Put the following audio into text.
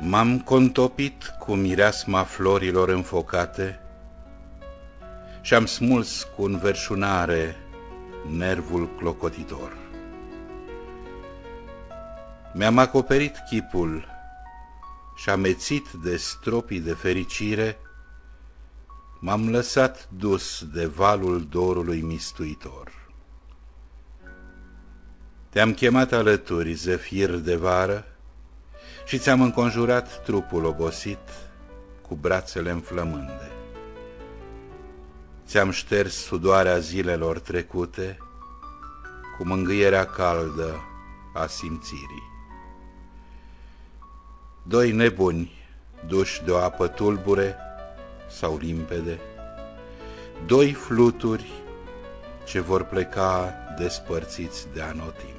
M-am contopit cu mireasma florilor înfocate și-am smuls cu înverșunare nervul clocotitor. Mi-am acoperit chipul și amețit de stropii de fericire, m-am lăsat dus de valul dorului mistuitor. Te-am chemat alături, zefir de vară, și ți-am înconjurat trupul obosit cu brațele înflămânde. Ți-am șters sudoarea zilelor trecute cu mângâierea caldă a simțirii. Doi nebuni duși de o apă tulbure sau limpede, doi fluturi ce vor pleca despărțiți de anotimp.